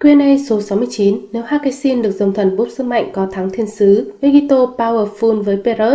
Q&A số 69. Nếu Hakesin được dòng thần búp sức mạnh có thắng thiên sứ, Vegito Powerful với Perot.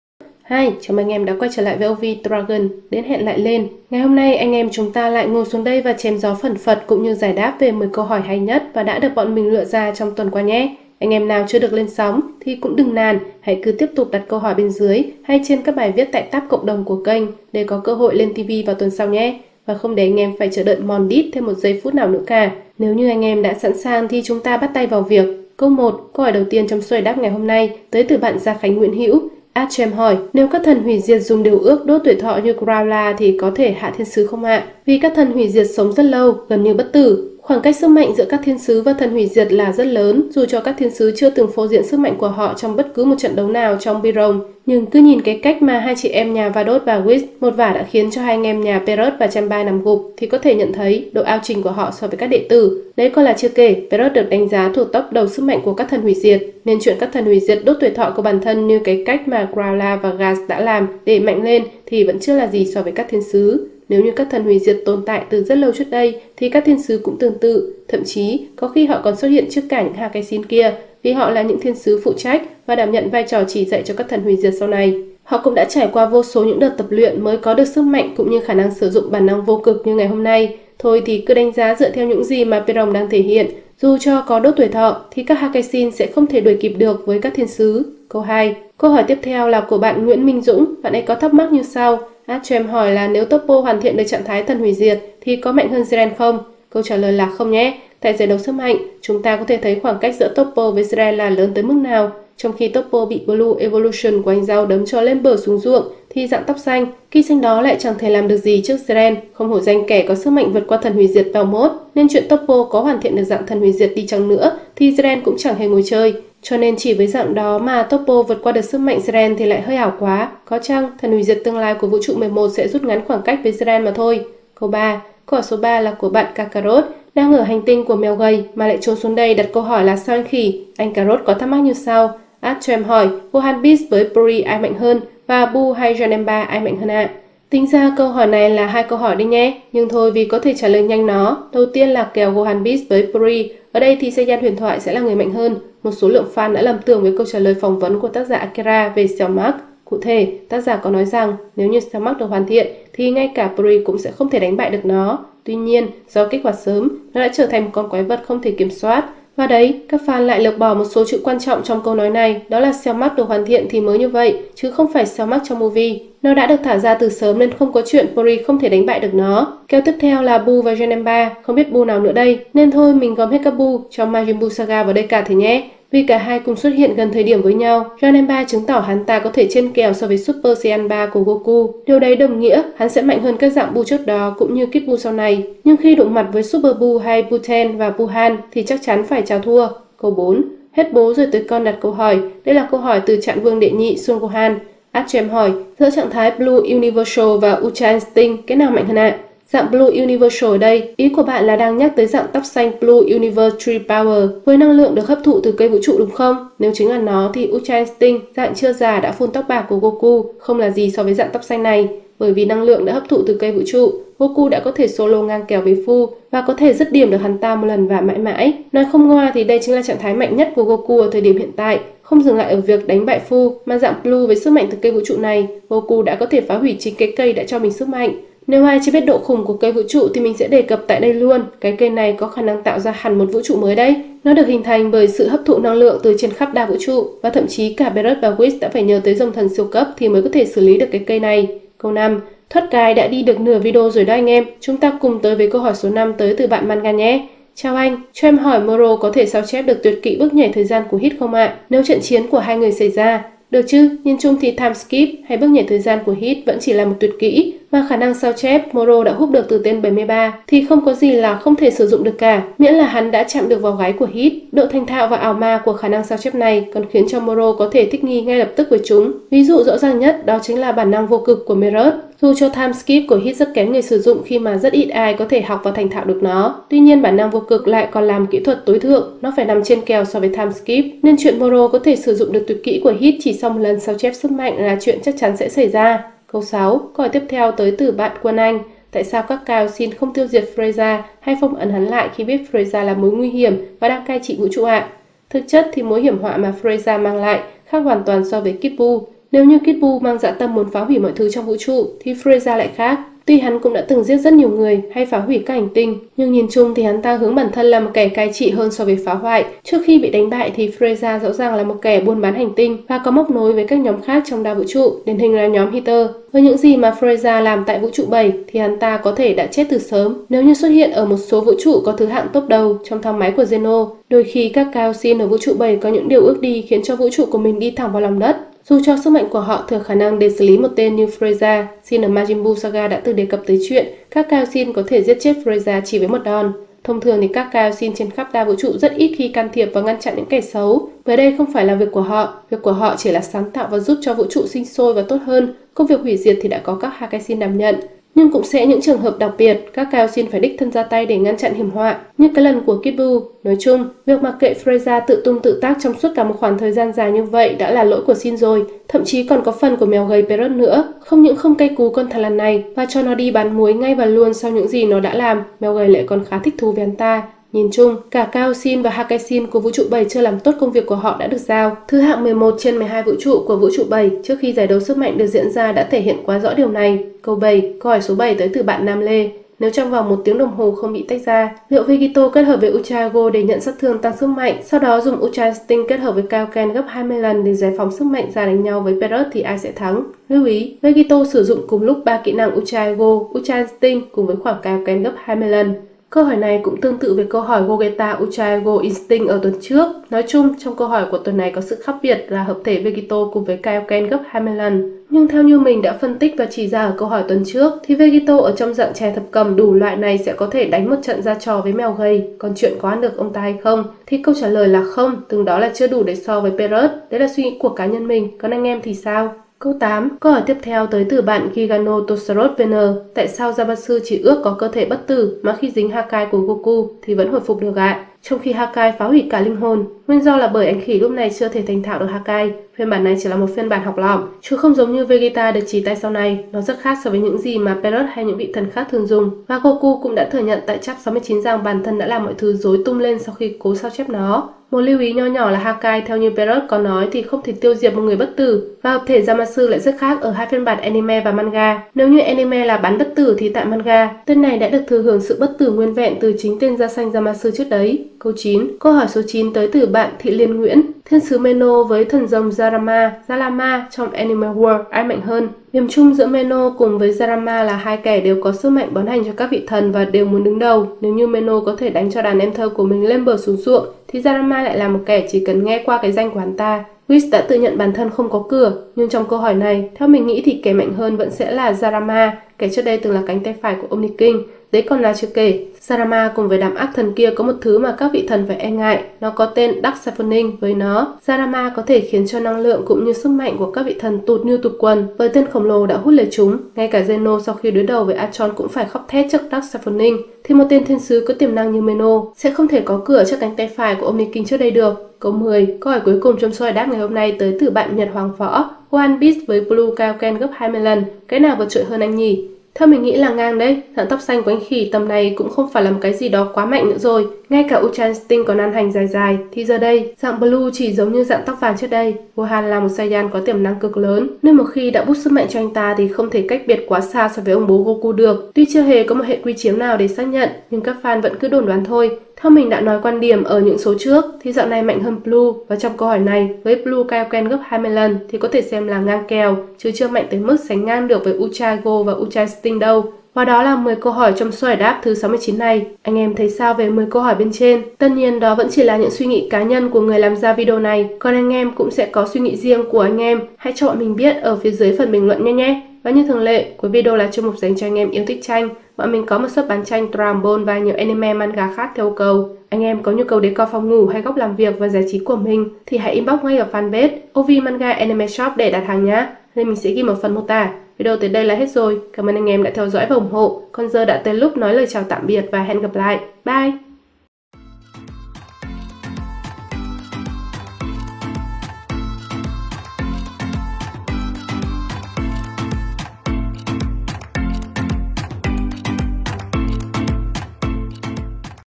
Hi, chào mừng anh em đã quay trở lại với OV Dragon, đến hẹn lại lên. Ngày hôm nay anh em chúng ta lại ngồi xuống đây và chém gió phần phật cũng như giải đáp về 10 câu hỏi hay nhất và đã được bọn mình lựa ra trong tuần qua nhé. Anh em nào chưa được lên sóng thì cũng đừng nản, hãy cứ tiếp tục đặt câu hỏi bên dưới hay trên các bài viết tại tab cộng đồng của kênh để có cơ hội lên TV vào tuần sau nhé. Và không để anh em phải chờ đợi mòn đít thêm một giây phút nào nữa cả. Nếu như anh em đã sẵn sàng thì chúng ta bắt tay vào việc. Câu 1, câu hỏi đầu tiên trong xuôi đáp ngày hôm nay tới từ bạn Gia Khánh Nguyễn Hữu. Archem hỏi, nếu các thần hủy diệt dùng điều ước đốt tuổi thọ như Growla thì có thể hạ thiên sứ không ạ? Vì các thần hủy diệt sống rất lâu, gần như bất tử. Khoảng cách sức mạnh giữa các thiên sứ và thần hủy diệt là rất lớn, dù cho các thiên sứ chưa từng phô diễn sức mạnh của họ trong bất cứ một trận đấu nào trong Byron. Nhưng cứ nhìn cái cách mà hai chị em nhà Vadot và Whis một vả đã khiến cho hai anh em nhà Perot và Chambai nằm gục thì có thể nhận thấy độ ao trình của họ so với các đệ tử. Đấy còn là chưa kể, Perot được đánh giá thuộc top đầu sức mạnh của các thần hủy diệt, nên chuyện các thần hủy diệt đốt tuổi thọ của bản thân như cái cách mà Growla và Gas đã làm để mạnh lên thì vẫn chưa là gì so với các thiên sứ. Nếu như các thần hủy diệt tồn tại từ rất lâu trước đây thì các thiên sứ cũng tương tự, thậm chí có khi họ còn xuất hiện trước cả những Hakesin kia, vì họ là những thiên sứ phụ trách và đảm nhận vai trò chỉ dạy cho các thần hủy diệt sau này. Họ cũng đã trải qua vô số những đợt tập luyện mới có được sức mạnh cũng như khả năng sử dụng bản năng vô cực như ngày hôm nay. Thôi thì cứ đánh giá dựa theo những gì mà Perong đang thể hiện, dù cho có đốt tuổi thọ thì các Hakesin sẽ không thể đuổi kịp được với các thiên sứ. Câu 2. Câu hỏi tiếp theo là của bạn Nguyễn Minh Dũng, bạn ấy có thắc mắc như sau. Archem hỏi là nếu Toppo hoàn thiện được trạng thái thần hủy diệt thì có mạnh hơn Zeren không? Câu trả lời là không nhé. Tại giải đấu sức mạnh, chúng ta có thể thấy khoảng cách giữa Toppo với Zeren là lớn tới mức nào. Trong khi Toppo bị Blue Evolution của anh Rau đấm cho lên bờ xuống ruộng, thì dạng tóc xanh, cây xanh đó lại chẳng thể làm được gì trước Zeren, không hổ danh kẻ có sức mạnh vượt qua thần hủy diệt vào mốt, nên chuyện Toppo có hoàn thiện được dạng thần hủy diệt đi chăng nữa thì Zeren cũng chẳng hề ngồi chơi. Cho nên chỉ với dạng đó mà Toppo vượt qua được sức mạnh Zeren thì lại hơi ảo quá. Có chăng thần hủy diệt tương lai của vũ trụ 11 sẽ rút ngắn khoảng cách với Zeren mà thôi. Câu 3. Câu hỏi số 3 là của bạn Kakarot, đang ở hành tinh của mèo gầy mà lại trốn xuống đây đặt câu hỏi là sao anh khỉ? Anh Karot có thắc mắc như sau. Archem hỏi, Gohan Beast với Puri ai mạnh hơn và Bu hay Janemba ai mạnh hơn ạ? Tính ra câu hỏi này là hai câu hỏi đi nhé, nhưng thôi vì có thể trả lời nhanh nó. Đầu tiên là kèo Gohan Beast với Puri, ở đây thì Saiyan huyền thoại sẽ là người mạnh hơn. Một số lượng fan đã lầm tưởng với câu trả lời phỏng vấn của tác giả Akira về Cell Mark. Cụ thể, tác giả có nói rằng nếu như Cell Mark được hoàn thiện thì ngay cả Puri cũng sẽ không thể đánh bại được nó. Tuy nhiên, do kích hoạt sớm, nó đã trở thành một con quái vật không thể kiểm soát. Và đấy, các fan lại lược bỏ một số chữ quan trọng trong câu nói này, đó là Cell Mark được hoàn thiện thì mới như vậy, chứ không phải Cell Mark trong movie. Nó đã được thả ra từ sớm nên không có chuyện Puri không thể đánh bại được nó. Kèo tiếp theo là Bu và Janemba, không biết Bu nào nữa đây, nên thôi mình gom hết các Bu cho Majin Buu Saga vào đây cả thế nhé. Vì cả hai cùng xuất hiện gần thời điểm với nhau, Janemba chứng tỏ hắn ta có thể trên kèo so với Super Saiyan 3 của Goku. Điều đấy đồng nghĩa hắn sẽ mạnh hơn các dạng Bu trước đó cũng như Kid Buu sau này. Nhưng khi đụng mặt với Super Buu hay Buten và Buhan thì chắc chắn phải chào thua. Câu 4. Hết bố rồi tới con đặt câu hỏi. Đây là câu hỏi từ Trạng Vương đệ nhị Sun Gohan. Archem hỏi, giữa trạng thái Blue Universal và Ultra Instinct, cái nào mạnh hơn ạ? Dạng Blue Universal ở đây, ý của bạn là đang nhắc tới dạng tóc xanh Blue Universe Tree Power với năng lượng được hấp thụ từ cây vũ trụ đúng không? Nếu chính là nó thì Ultra Instinct, dạng chưa già đã phun tóc bạc của Goku, không là gì so với dạng tóc xanh này. Bởi vì năng lượng đã hấp thụ từ cây vũ trụ, Goku đã có thể solo ngang kèo với Fu và có thể dứt điểm được hắn ta một lần và mãi mãi. Nói không ngoa thì đây chính là trạng thái mạnh nhất của Goku ở thời điểm hiện tại. Không dừng lại ở việc đánh bại Fu mà dạng Blue với sức mạnh từ cây vũ trụ này, Goku đã có thể phá hủy chính cái cây đã cho mình sức mạnh. Nếu ai chưa biết độ khủng của cây vũ trụ thì mình sẽ đề cập tại đây luôn. Cái cây này có khả năng tạo ra hẳn một vũ trụ mới đấy. Nó được hình thành bởi sự hấp thụ năng lượng từ trên khắp đa vũ trụ và thậm chí cả Barret và Whis đã phải nhờ tới dòng thần siêu cấp thì mới có thể xử lý được cái cây này. Câu 5. Thoát cái đã đi được nửa video rồi đó anh em. Chúng ta cùng tới với câu hỏi số 5 tới từ bạn Manga nhé. Chào anh, cho em hỏi Moro có thể sao chép được tuyệt kỹ bước nhảy thời gian của Hit không ạ? Nếu trận chiến của hai người xảy ra, được chứ, nhìn chung thì time skip hay bước nhảy thời gian của Hit vẫn chỉ là một tuyệt kỹ mà khả năng sao chép Moro đã hút được từ tên 73 thì không có gì là không thể sử dụng được cả, miễn là hắn đã chạm được vào gáy của Hit. Độ thành thạo và ảo ma của khả năng sao chép này còn khiến cho Moro có thể thích nghi ngay lập tức với chúng. Ví dụ rõ ràng nhất đó chính là bản năng vô cực của Merot. Dù cho time skip của Hit rất kén người sử dụng khi mà rất ít ai có thể học và thành thạo được nó. Tuy nhiên bản năng vô cực lại còn làm kỹ thuật tối thượng, nó phải nằm trên kèo so với time skip, nên chuyện Moro có thể sử dụng được tuyệt kỹ của Hit chỉ sau một lần sao chép sức mạnh là chuyện chắc chắn sẽ xảy ra. Câu 6, câu hỏi tiếp theo tới từ bạn Quân Anh. tại sao các Cao xin không tiêu diệt Freya hay phong ấn hắn lại khi biết Freya là mối nguy hiểm và đang cai trị vũ trụ ạ? Thực chất thì mối hiểm họa mà Freya mang lại khác hoàn toàn so với Kid Buu. Nếu như Kid Buu mang dã tâm muốn phá hủy mọi thứ trong vũ trụ thì Freya lại khác. Tuy hắn cũng đã từng giết rất nhiều người hay phá hủy các hành tinh, nhưng nhìn chung thì hắn ta hướng bản thân là một kẻ cai trị hơn so với phá hoại. Trước khi bị đánh bại thì Freya rõ ràng là một kẻ buôn bán hành tinh và có móc nối với các nhóm khác trong đa vũ trụ, điển hình là nhóm Hitler. Với những gì mà Freya làm tại vũ trụ 7 thì hắn ta có thể đã chết từ sớm nếu như xuất hiện ở một số vũ trụ có thứ hạng top đầu trong thang máy của Zeno. Đôi khi các Cao Sin ở vũ trụ 7 có những điều ước đi khiến cho vũ trụ của mình đi thẳng vào lòng đất. Dù cho sức mạnh của họ thừa khả năng để xử lý một tên như Freya, Sin ở Majin Buu Saga đã từng đề cập tới chuyện các Cao Sin có thể giết chết Freya chỉ với một đòn. Thông thường thì các Cao Sin trên khắp đa vũ trụ rất ít khi can thiệp và ngăn chặn những kẻ xấu, bởi đây không phải là việc của họ chỉ là sáng tạo và giúp cho vũ trụ sinh sôi và tốt hơn. Công việc hủy diệt thì đã có các Hakai Sin đảm nhận. Nhưng cũng sẽ những trường hợp đặc biệt, các Cao Sin phải đích thân ra tay để ngăn chặn hiểm họa, như cái lần của Kid Buu. Nói chung, việc mặc kệ Freya tự tung tự tác trong suốt cả một khoảng thời gian dài như vậy đã là lỗi của Sin rồi. Thậm chí còn có phần của mèo gầy Perrot nữa. Không những không cay cú con thằn lằn này và cho nó đi bán muối ngay và luôn sau những gì nó đã làm, mèo gầy lại còn khá thích thú với hắn ta. Nhìn chung, cả Cao Sin và Hakai Sin của vũ trụ 7 chưa làm tốt công việc của họ đã được giao. Thứ hạng 11 trên 12 vũ trụ của vũ trụ 7 trước khi giải đấu sức mạnh được diễn ra đã thể hiện quá rõ điều này. Câu 7, câu hỏi số 7 tới từ bạn Nam Lê. Nếu trong vòng 1 tiếng đồng hồ không bị tách ra, liệu Vegito kết hợp với Uchiha-Go để nhận sát thương tăng sức mạnh, sau đó dùng Uchiha Instinct kết hợp với Kaioken gấp 20 lần để giải phóng sức mạnh ra đánh nhau với Perrot thì ai sẽ thắng? Lưu ý, Vegito sử dụng cùng lúc 3 kỹ năng Uchiha-Go, Uchiha Instinct cùng với khoảng Kaioken gấp 20 lần. Câu hỏi này cũng tương tự với câu hỏi Gogeta Uchiha-Go Instinct ở tuần trước. Nói chung, trong câu hỏi của tuần này có sự khác biệt là hợp thể Vegito cùng với Kaioken gấp 20 lần. Nhưng theo như mình đã phân tích và chỉ ra ở câu hỏi tuần trước, thì Vegito ở trong dạng chè thập cầm đủ loại này sẽ có thể đánh một trận ra trò với mèo gầy. Còn chuyện có ăn được ông ta hay không? Thì câu trả lời là không, từng đó là chưa đủ để so với Perrot. Đấy là suy nghĩ của cá nhân mình, còn anh em thì sao? Câu 8. Câu hỏi tiếp theo tới từ bạn Gigano Tosarot VN. Tại sao Zamasu chỉ ước có cơ thể bất tử mà khi dính Hakai của Goku thì vẫn hồi phục được ạ? Trong khi Hakai phá hủy cả linh hồn. Nguyên do là bởi anh khỉ lúc này chưa thể thành thạo được Hakai. Phiên bản này chỉ là một phiên bản học lỏm, chứ không giống như Vegeta được chỉ tay sau này. Nó rất khác so với những gì mà Perrot hay những vị thần khác thường dùng. Và Goku cũng đã thừa nhận tại chap 69 rằng bản thân đã làm mọi thứ rối tung lên sau khi cố sao chép nó. Một lưu ý nho nhỏ là Hakai theo như Perrot có nói thì không thể tiêu diệt một người bất tử, và hợp thể Zamasu lại rất khác ở hai phiên bản anime và manga. Nếu như anime là bán bất tử thì tại manga, tên này đã được thừa hưởng sự bất tử nguyên vẹn từ chính tên da xanh Zamasu trước đấy. Câu 9. Câu hỏi số 9 tới từ bạn Thị Liên Nguyễn. Thiên sứ Meno với thần rồng Zalama trong Animal World ai mạnh hơn? Điểm chung giữa Meno cùng với Zalama là hai kẻ đều có sức mạnh bón hành cho các vị thần và đều muốn đứng đầu. Nếu như Meno có thể đánh cho đàn em thơ của mình lên bờ xuống ruộng, thì Zalama lại là một kẻ chỉ cần nghe qua cái danh của hắn ta. Whis đã tự nhận bản thân không có cửa, nhưng trong câu hỏi này, theo mình nghĩ thì kẻ mạnh hơn vẫn sẽ là Zalama, kẻ trước đây từng là cánh tay phải của Omni King. Đấy còn là chưa kể, Zalama cùng với đám ác thần kia có một thứ mà các vị thần phải e ngại, nó có tên Dark Siphoning. Với nó, Zalama có thể khiến cho năng lượng cũng như sức mạnh của các vị thần tụt như tụt quần, với tên khổng lồ đã hút lấy chúng. Ngay cả Zeno sau khi đối đầu với Archon cũng phải khóc thét trước Dark Siphoning, thì một tên thiên sứ có tiềm năng như Meno sẽ không thể có cửa trước cánh tay phải của Omni King trước đây được. Câu 10, câu hỏi cuối cùng trong soi đáp ngày hôm nay tới từ bạn Nhật Hoàng Võ. One Piece với Blue Kaioken gấp 20 lần, cái nào vượt trội hơn anh nhỉ? Theo mình nghĩ là ngang đấy, dạng tóc xanh của anh khỉ tầm này cũng không phải là một cái gì đó quá mạnh nữa rồi. Ngay cả Uchiha Instinct còn ăn hành dài dài, thì giờ đây, dạng Blue chỉ giống như dạng tóc vàng trước đây. Gohan là một Saiyan có tiềm năng cực lớn, nên một khi đã boost sức mạnh cho anh ta thì không thể cách biệt quá xa so với ông bố Goku được. Tuy chưa hề có một hệ quy chiếu nào để xác nhận, nhưng các fan vẫn cứ đồn đoán thôi. Theo mình đã nói quan điểm ở những số trước, thì dạo này mạnh hơn Blue, và trong câu hỏi này, với Blue Kaioken gấp 20 lần thì có thể xem là ngang kèo, chứ chưa mạnh tới mức sánh ngang được với Uchiha-Go và Uchiha Instinct đâu. Và đó là 10 câu hỏi trong số giải đáp thứ 69 này. Anh em thấy sao về 10 câu hỏi bên trên? Tất nhiên đó vẫn chỉ là những suy nghĩ cá nhân của người làm ra video này, còn anh em cũng sẽ có suy nghĩ riêng của anh em. Hãy cho bọn mình biết ở phía dưới phần bình luận nhé. Và như thường lệ, cuối video là chuyên mục dành cho anh em yêu thích tranh. Bọn mình có một shop bán tranh Dragon Ball và nhiều anime manga khác theo cầu. Anh em có nhu cầu decor phòng ngủ hay góc làm việc và giải trí của mình thì hãy inbox ngay ở fanpage OV Manga Anime Shop để đặt hàng nhé. Nên mình sẽ ghi một phần mô tả. Video tới đây là hết rồi. Cảm ơn anh em đã theo dõi và ủng hộ. Còn giờ đã tới lúc nói lời chào tạm biệt và hẹn gặp lại. Bye!